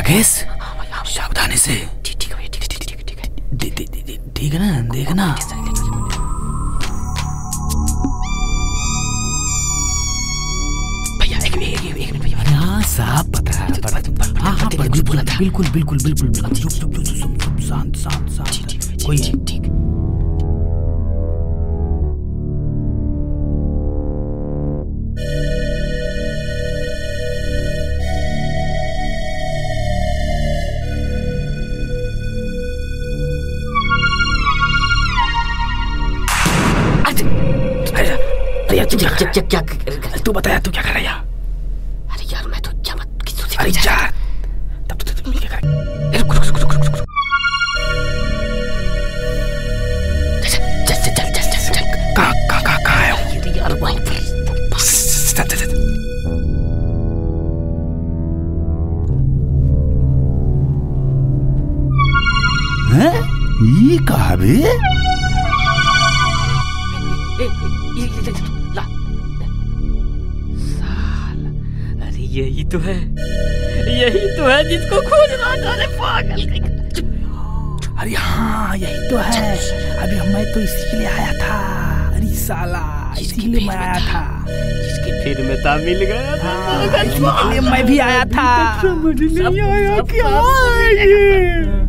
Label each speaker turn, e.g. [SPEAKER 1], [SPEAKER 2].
[SPEAKER 1] Face सावधानी से।
[SPEAKER 2] ठीक है
[SPEAKER 1] ठीक है ना, देखना।
[SPEAKER 2] भैया एक मिनट भैया।
[SPEAKER 1] हाँ साहब पता है। हाँ बिल्कुल चुप शांत। कोई
[SPEAKER 2] ठीक। क्या
[SPEAKER 1] तू बताया तू क्या कर रहा है?
[SPEAKER 2] अरे यार मैं तो क्या मत किसी से।
[SPEAKER 1] अरे यार तब तो तुम क्या कर रहे?
[SPEAKER 2] रुक चल।
[SPEAKER 1] कहाँ है वो?
[SPEAKER 2] यार वहीं पर।
[SPEAKER 1] चल। हैं? ये कहाँ बे?
[SPEAKER 2] ला साला, अरे यही तो है जिसको खोज रहा था। अरे पागल।
[SPEAKER 1] अरे हाँ यही तो है। अभी मैं तो इसी के लिए आया था। अरे साला इसी के लिए मैं आया था।
[SPEAKER 2] जिसके फिर में था मिल गया।
[SPEAKER 1] हाँ, इसी के लिए मैं भी आया था।
[SPEAKER 2] समझ नहीं आया क्या है ये।